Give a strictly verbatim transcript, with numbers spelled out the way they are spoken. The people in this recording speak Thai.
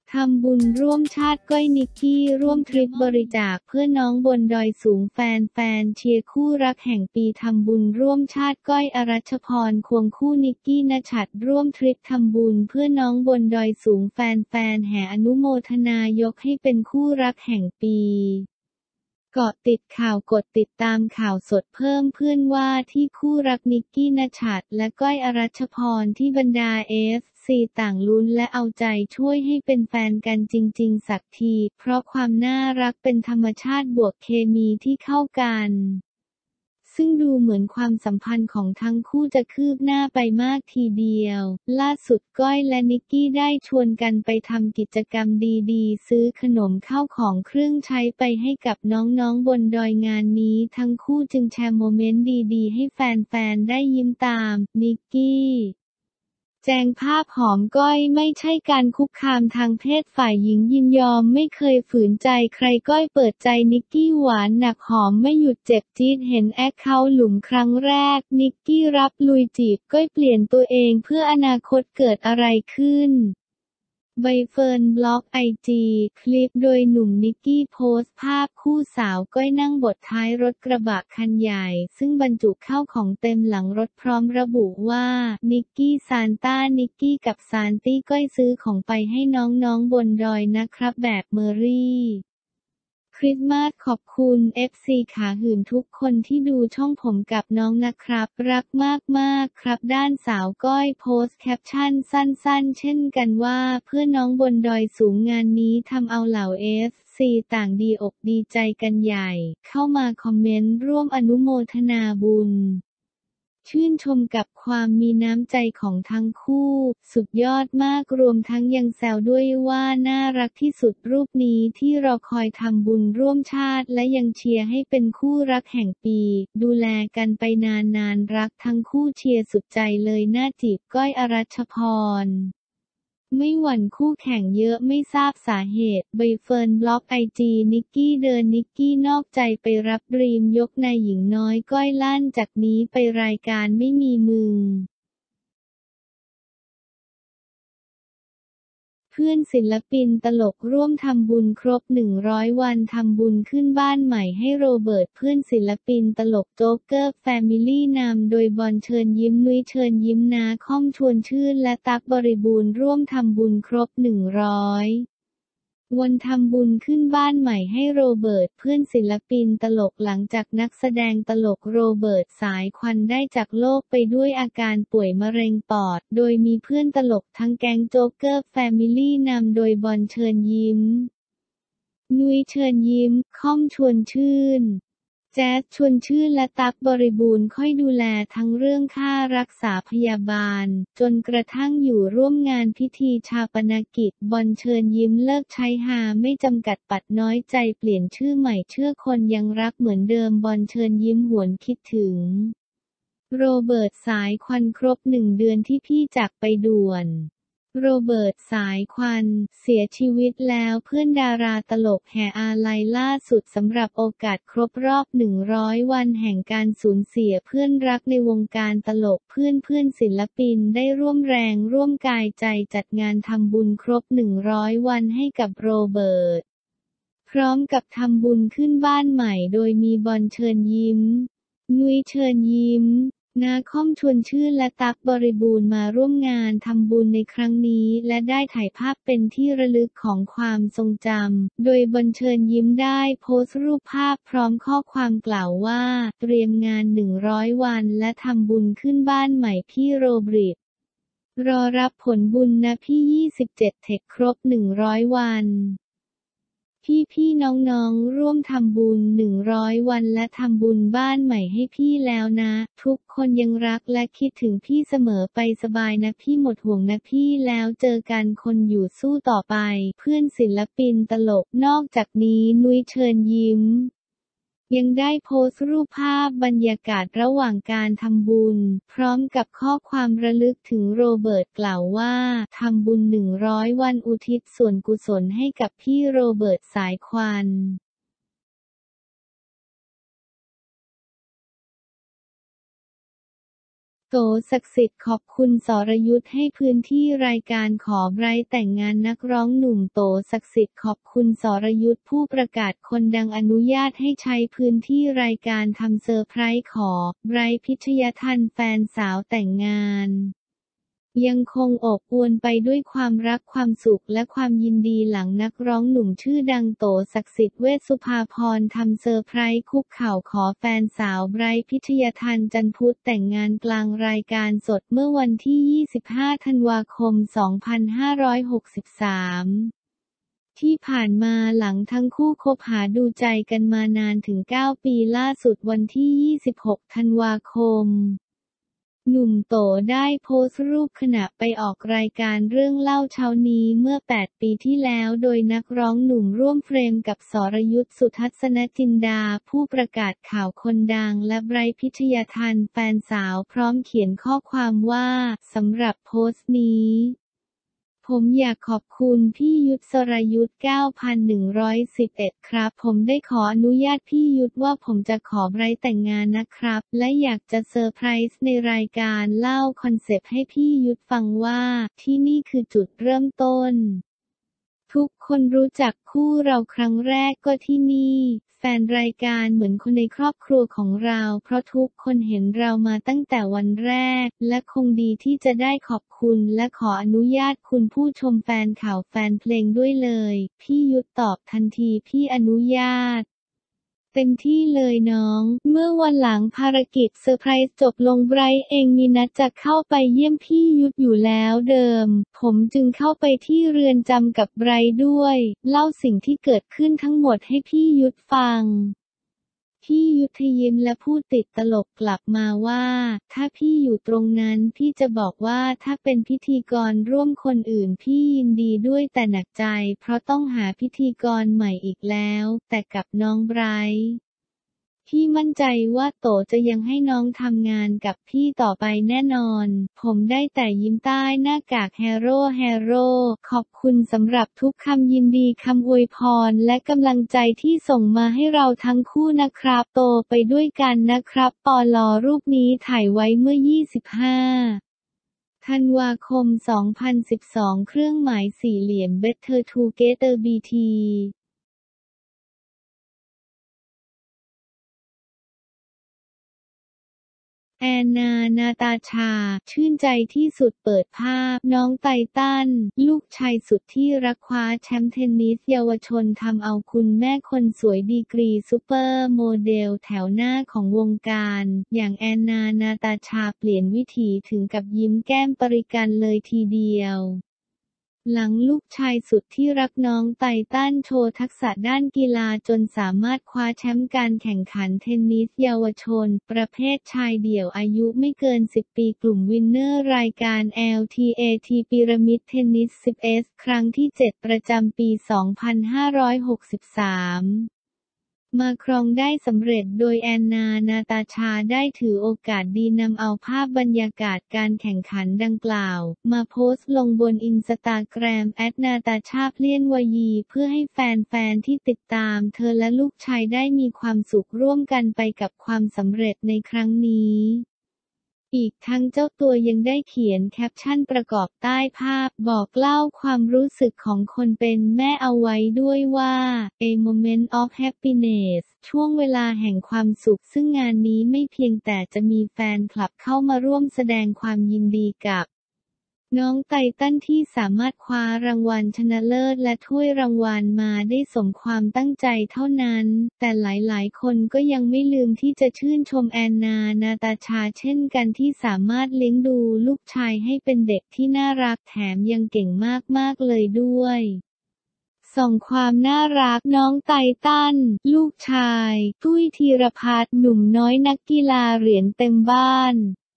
ทำบุญร่วมชาติก้อยนิกกี้ร่วมทริปบริจาคเพื่อน้องบนดอยสูงแฟนๆเชียร์คู่รักแห่งปีทำบุญร่วมชาติก้อยอรัชพรควงคู่นิกกี้ณชัดร่วมทริปทำบุญเพื่อน้องบนดอยสูงแฟนๆแห่อนุโมทนายกให้เป็นคู่รักแห่งปีเกาะติดข่าวกดติดตามข่าวสดเพิ่มเพื่อนว่าที่คู่รักนิกกี้ณชัดและก้อยอรัชพรที่บรรดาเอฟซีต่างลุ้นและเอาใจช่วยให้เป็นแฟนกันจริงๆสักทีเพราะความน่ารักเป็นธรรมชาติบวกเคมีที่เข้ากันซึ่งดูเหมือนความสัมพันธ์ของทั้งคู่จะคืบหน้าไปมากทีเดียวล่าสุดก้อยและนิกกี้ได้ชวนกันไปทำกิจกรรมดีๆซื้อขนมข้าวของเครื่องใช้ไปให้กับน้องๆบนดอยงานนี้ทั้งคู่จึงแชร์โมเมนต์ดีๆให้แฟนๆได้ยิ้มตามนิกกี้แจงภาพหอมก้อยไม่ใช่การคุกคามทางเพศฝ่ายหญิงยินยอมไม่เคยฝืนใจใครก้อยเปิดใจนิกกี้หวานหนักหอมไม่หยุดเจ็บจี๊ดเห็นแอคเคาท์หลุมครั้งแรกนิกกี้รับลุยจีบก้อยเปลี่ยนตัวเองเพื่ออนาคตเกิดอะไรขึ้นใบเฟิร์นบล็อกไอจีคลิปโดยหนุ่มนิกกี้โพสต์ภาพคู่สาวก้อยนั่งบดท้ายรถกระบะคันใหญ่ซึ่งบรรจุข้าวของเต็มหลังรถพร้อมระบุว่านิกกี้ซานต้านิกกี้กับซานตี้ก้อยซื้อของไปให้น้องๆบนดอยนะครับแบบเมอรี่คริสต์มาสขอบคุณ เอฟ ซี ขาหื่นทุกคนที่ดูช่องผมกับน้องนะครับรักมากๆครับด้านสาวก้อยโพสต์แคปชั่นสั้นๆเช่นกันว่าเพื่อน้องบนดอยสูงงานนี้ทำเอาเหล่า เอฟ ซี ต่างดีอกดีใจกันใหญ่เข้ามาคอมเมนต์ร่วมอนุโมทนาบุญชื่นชมกับความมีน้ำใจของทั้งคู่สุดยอดมากรวมทั้งยังแซวด้วยว่าน่ารักที่สุดรูปนี้ที่รอคอยทำบุญร่วมชาติและยังเชียร์ให้เป็นคู่รักแห่งปีดูแลกันไปนานๆรักทั้งคู่เชียร์สุดใจเลยน่าจีบก้อยอรัชพรไม่หวั่นคู่แข่งเยอะไม่ทราบสาเหตุใบเฟิร์นบล็อกไอจีนิกกี้เดินนิกกี้นอกใจไปรับดรีมยกนายหญิงน้อยก้อยลั่นจากนี้ไปรายการไม่มีมึงเพื่อนศิลปินตลกร่วมทำบุญครบหนึ่งร้อยวันทำบุญขึ้นบ้านใหม่ให้โรเบิร์ตเพื่อนศิลปินตลกโจ๊กเกอร์แฟมิลี่นำโดยบอลเชิญยิ้มนุ้ยเชิญยิ้มนาค่อมชวนชื่นและตั๊กบริบูรณ์ร่วมทำบุญครบหนึ่งร้อยวันทำบุญขึ้นบ้านใหม่ให้โรเบิร์ตเพื่อนศิลปินตลกหลังจากนักแสดงตลกโรเบิร์ตสายควันได้จากโลกไปด้วยอาการป่วยมะเร็งปอดโดยมีเพื่อนตลกทั้งแก๊งโจ๊กเกอร์แฟมิลี่นำโดยบอลเชิญยิ้มนุ้ยเชิญยิ้มค่อมชวนชื่นแจ๊สชวนชื่นและตั๊กบริบูรณ์ค่อยดูแลทั้งเรื่องค่ารักษาพยาบาลจนกระทั่งอยู่ร่วมงานพิธีชาปนกิจบอลเชิญยิ้มเลิกใช้หาไม่จำกัดปัดน้อยใจเปลี่ยนชื่อใหม่เชื่อคนยังรักเหมือนเดิมบอลเชิญยิ้มหวนคิดถึงโรเบิร์ตสายควันครบหนึ่งเดือนที่พี่จากไปด่วนโรเบิร์ตสายควันเสียชีวิตแล้วเพื่อนดาราตลกแห่อาลัยล่าสุดสำหรับโอกาสครบรอบหนึ่งร้อยวันแห่งการสูญเสียเพื่อนรักในวงการตลกเพื่อนเพื่อนศิลปินได้ร่วมแรงร่วมกายใจจัดงานทำบุญครบหนึ่งร้อยวันให้กับโรเบิร์ตพร้อมกับทำบุญขึ้นบ้านใหม่โดยมีบอลเชิญยิ้มนุ้ยเชิญยิ้มนาค่อมชวนชื่นและตั๊กบริบูรณ์มาร่วมงานทำบุญในครั้งนี้และได้ถ่ายภาพเป็นที่ระลึกของความทรงจำโดยบอลเชิญยิ้มได้โพสต์รูปภาพพร้อมข้อความกล่าวว่าเตรียมงานหนึ่งร้อยวันและทำบุญขึ้นบ้านใหม่พี่โรเบิร์ตรอรับผลบุญนะพี่ยี่สิบเจ็ดเทคครบหนึ่งร้อยวันพี่ๆน้องๆร่วมทำบุญหนึ่งร้อยวันและทำบุญบ้านใหม่ให้พี่แล้วนะทุกคนยังรักและคิดถึงพี่เสมอไปสบายนะพี่หมดห่วงนะพี่แล้วเจอกันคนอยู่สู้ต่อไปเพื่อนศิลปินตลกนอกจากนี้นุ้ยเชิญยิ้มยังได้โพสต์รูปภาพบรรยากาศระหว่างการทำบุญพร้อมกับข้อความระลึกถึงโรเบิร์ตกล่าวว่าทำบุญหนึ่งร้อยวันอุทิศส่วนกุศลให้กับพี่โรเบิร์ตสายควันโตศักดิ์สิทธิ์ขอบคุณสรยุทธให้พื้นที่รายการขอไบรท์แต่งงานนักร้องหนุ่มโตศักดิ์สิทธิ์ขอบคุณสรยุทธผู้ประกาศคนดังอนุญาตให้ใช้พื้นที่รายการทำเซอร์ไพรส์ขอไบรท์พิชยทันแฟนสาวแต่งงานยังคงอบอวลไปด้วยความรักความสุขและความยินดีหลังนักร้องหนุ่มชื่อดังโตศักดิ์สิทธิ์เวชสุภาพรทำเซอร์ไพรส์คุกเข่าขอแฟนสาวไบรท์พิชยทันจันพุธแต่งงานกลางรายการสดเมื่อวันที่ยี่สิบห้าธันวาคมสองพันห้าร้อยหกสิบสามที่ผ่านมาหลังทั้งคู่คบหาดูใจกันมานานถึงเก้าปีล่าสุดวันที่ยี่สิบหกธันวาคมหนุ่มโตได้โพสต์รูปขณะไปออกรายการเรื่องเล่าเช้านี้เมื่อแปดปีที่แล้วโดยนักร้องหนุ่มร่วมเฟรมกับสรยุทธสุทัศนจินดาผู้ประกาศข่าวคนดังและไบรท์พิชยทันแฟนสาวพร้อมเขียนข้อความว่าสำหรับโพสต์นี้ผมอยากขอบคุณพี่ยุทธสรยุทธ เก้าพันหนึ่งร้อยสิบเอ็ด ครับผมได้ขออนุญาตพี่ยุทธว่าผมจะขอไบรท์แต่งงานนะครับและอยากจะเซอร์ไพรส์ในรายการเล่าคอนเซปต์ให้พี่ยุทธฟังว่าที่นี่คือจุดเริ่มต้นทุกคนรู้จักคู่เราครั้งแรกก็ที่นี่แฟนรายการเหมือนคนในครอบครัวของเราเพราะทุกคนเห็นเรามาตั้งแต่วันแรกและคงดีที่จะได้ขอบคุณและขออนุญาตคุณผู้ชมแฟนข่าวแฟนเพลงด้วยเลยพี่ยุทธตอบทันทีพี่อนุญาตเต็มที่เลยน้องเมื่อวันหลังภารกิจเซอร์ไพรส์จบลงไบรท์เองมีนัดจะเข้าไปเยี่ยมพี่ยุทธอยู่แล้วเดิมผมจึงเข้าไปที่เรือนจำกับไบรท์ด้วยเล่าสิ่งที่เกิดขึ้นทั้งหมดให้พี่ยุทธฟังพี่ยุทธยิ้มและพูดติดตลกกลับมาว่าถ้าพี่อยู่ตรงนั้นพี่จะบอกว่าถ้าเป็นพิธีกรร่วมคนอื่นพี่ยินดีด้วยแต่หนักใจเพราะต้องหาพิธีกรใหม่อีกแล้วแต่กับน้องไบรท์พี่มั่นใจว่าโตจะยังให้น้องทำงานกับพี่ต่อไปแน่นอนผมได้แต่ยิ้มใต้หน้ากากแฮโร่แฮโร่ขอบคุณสำหรับทุกคำยินดีคำอวยพรและกำลังใจที่ส่งมาให้เราทั้งคู่นะครับโตไปด้วยกันนะครับปลรูปนี้ถ่ายไว้เมื่อยี่สิบห้าธันวาคมสองพันสิบสองเครื่องหมายสี่เหลี่ยม Better Together บี ทีแอนนา นาตาชา ชื่นใจที่สุดเปิดภาพน้องไตตันลูกชายสุดที่รักคว้าแชมป์เทนนิสเยาวชนทำเอาคุณแม่คนสวยดีกรีซุปเปอร์โมเดลแถวหน้าของวงการอย่างแอนนา นาตาชาเปลี่ยนวิถีถึงกับยิ้มแก้มปริกันเลยทีเดียวหลังลูกชายสุดที่รักน้องไตตันโชว์ทักษะด้านกีฬาจนสามารถคว้าแชมป์การแข่งขันเทนนิสเยาวชนประเภทชายเดี่ยวอายุไม่เกินสิบปีกลุ่มวินเนอร์รายการ แอล ที เอ ที Pyramid Tennis สิบ เอส ครั้งที่เจ็ดประจำปีสองพันห้าร้อยหกสิบสามมาครองได้สำเร็จโดยแอนนา นาตาชาได้ถือโอกาสดีนำเอาภาพบรรยากาศการแข่งขันดังกล่าวมาโพสต์ลงบนอินสตาแกรม แอท นาตาชา เพลี่ยนวยีเพื่อให้แฟนๆที่ติดตามเธอและลูกชายได้มีความสุขร่วมกันไปกับความสำเร็จในครั้งนี้อีกทั้งเจ้าตัวยังได้เขียนแคปชั่นประกอบใต้ภาพบอกเล่าความรู้สึกของคนเป็นแม่เอาไว้ด้วยว่า A moment of happiness ช่วงเวลาแห่งความสุขซึ่งงานนี้ไม่เพียงแต่จะมีแฟนคลับเข้ามาร่วมแสดงความยินดีกับน้องไตตันที่สามารถคว้ารางวัลชนะเลิศและถ้วยรางวัลมาได้สมความตั้งใจเท่านั้นแต่หลายๆคนก็ยังไม่ลืมที่จะชื่นชมแอนนา นาตาชาเช่นกันที่สามารถเลี้ยงดูลูกชายให้เป็นเด็กที่น่ารักแถมยังเก่งมากๆเลยด้วยส่องความน่ารักน้องไตตันลูกชายตุ้ยธีรพัฒน์หนุ่มน้อยนักกีฬาเหรียญเต็มบ้าน